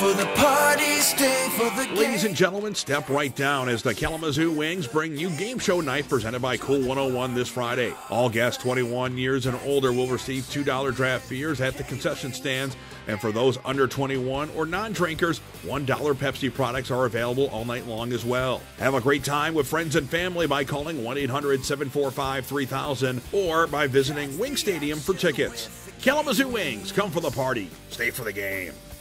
for the party, stay for the game. Ladies and gentlemen, step right down as the Kalamazoo Wings bring you Game Show Night presented by Cool 101 this Friday. All guests 21 years and older will receive $2 draft beers at the concession stands, and for those under 21 or non-drinkers, $1 Pepsi products are available all night long as well. Have a great time with friends and family by calling 1-800-745-3000 or by visiting Wing Stadium for tickets. Kalamazoo Wings, come for the party, stay for the game.